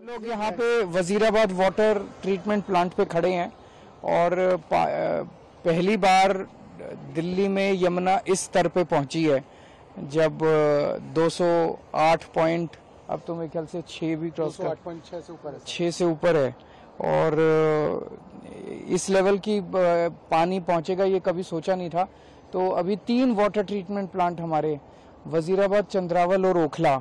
लोग यहाँ पे वजीराबाद वाटर ट्रीटमेंट प्लांट पे खड़े हैं और पहली बार दिल्ली में यमुना इस स्तर पे पहुंची है जब 208 पॉइंट, अब तो मेरे ख्याल से 6 भी क्रॉस कर 208.6 से ऊपर है, 6 से ऊपर है। और इस लेवल की पानी पहुंचेगा ये कभी सोचा नहीं था। तो अभी 3 वाटर ट्रीटमेंट प्लांट हमारे वजीराबाद, चंद्रावल और ओखला,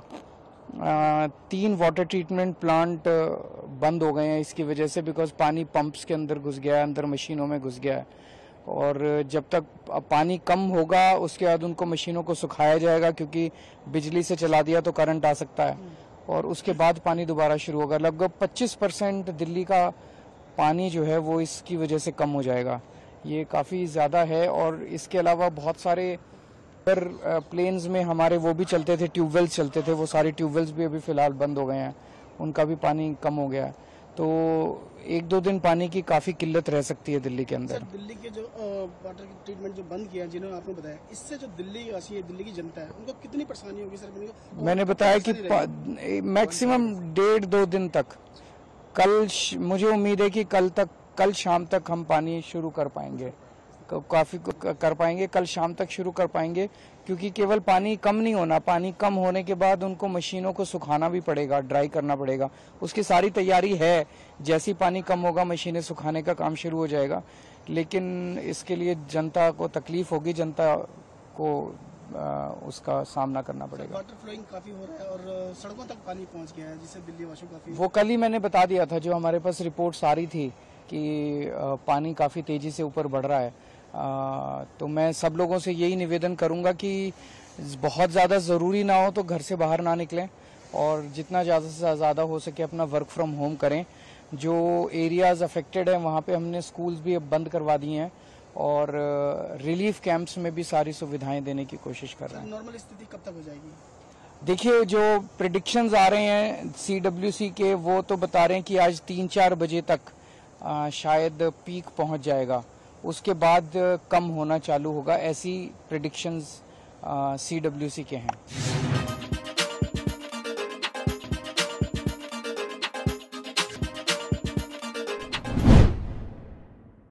3 वाटर ट्रीटमेंट प्लांट बंद हो गए हैं इसकी वजह से, बिकॉज पानी पंप्स के अंदर घुस गया है, अंदर मशीनों में घुस गया है। और जब तक पानी कम होगा उसके बाद उनको मशीनों को सुखाया जाएगा, क्योंकि बिजली से चला दिया तो करंट आ सकता है, और उसके बाद पानी दोबारा शुरू होगा। लगभग 25% दिल्ली का पानी जो है वो इसकी वजह से कम हो जाएगा। ये काफ़ी ज़्यादा है। और इसके अलावा बहुत सारे प्लेन्स में हमारे वो भी चलते थे, ट्यूबवेल्स चलते थे, वो सारे ट्यूबवेल्स भी अभी फ़िलहाल बंद हो गए हैं, उनका भी पानी कम हो गया है। तो 1-2 दिन पानी की काफ़ी किल्लत रह सकती है दिल्ली के अंदर। दिल्ली के जो वाटर ट्रीटमेंट जो बंद किया, जिन्होंने आपने बताया, इससे जो दिल्ली वासी है, दिल्ली की जनता है, उनको कितनी परेशानी होगी सर? मैंने बताया कि मैक्सिमम 1.5-2 दिन तक। कल मुझे उम्मीद है कि कल शाम तक हम पानी शुरू कर पाएंगे, काफ़ी कर पाएंगे, कल शाम तक शुरू कर पाएंगे, क्योंकि केवल पानी कम नहीं होना, पानी कम होने के बाद उनको मशीनों को सुखाना भी पड़ेगा, ड्राई करना पड़ेगा, उसकी सारी तैयारी है। जैसे ही पानी कम होगा मशीनें सुखाने का काम शुरू हो जाएगा, लेकिन इसके लिए जनता को तकलीफ होगी, जनता को उसका सामना करना पड़ेगा। वाटर फ्लोइंग काफी हो रहा है और सड़कों तक पानी पहुंच गया है, जिससे दिल्ली वासियों काफी, वो कल ही मैंने बता दिया था, जो हमारे पास रिपोर्ट्स आ रही थी कि पानी काफ़ी तेज़ी से ऊपर बढ़ रहा है। तो मैं सब लोगों से यही निवेदन करूंगा कि बहुत ज़्यादा ज़रूरी ना हो तो घर से बाहर ना निकलें, और जितना ज़्यादा से ज़्यादा हो सके अपना वर्क फ्रॉम होम करें। जो एरियाज़ अफेक्टेड है वहाँ पे हमने स्कूल्स भी अब बंद करवा दिए हैं, और रिलीफ कैंप्स में भी सारी सुविधाएं देने की कोशिश कर रहे हैं। नॉर्मल स्थिति कब तक हो जाएगी? देखिए, जो प्रेडिक्शंस आ रहे हैं CWC के, वो तो बता रहे हैं कि आज 3-4 बजे तक शायद पीक पहुंच जाएगा, उसके बाद कम होना चालू होगा, ऐसी प्रेडिक्शंस CWC के हैं।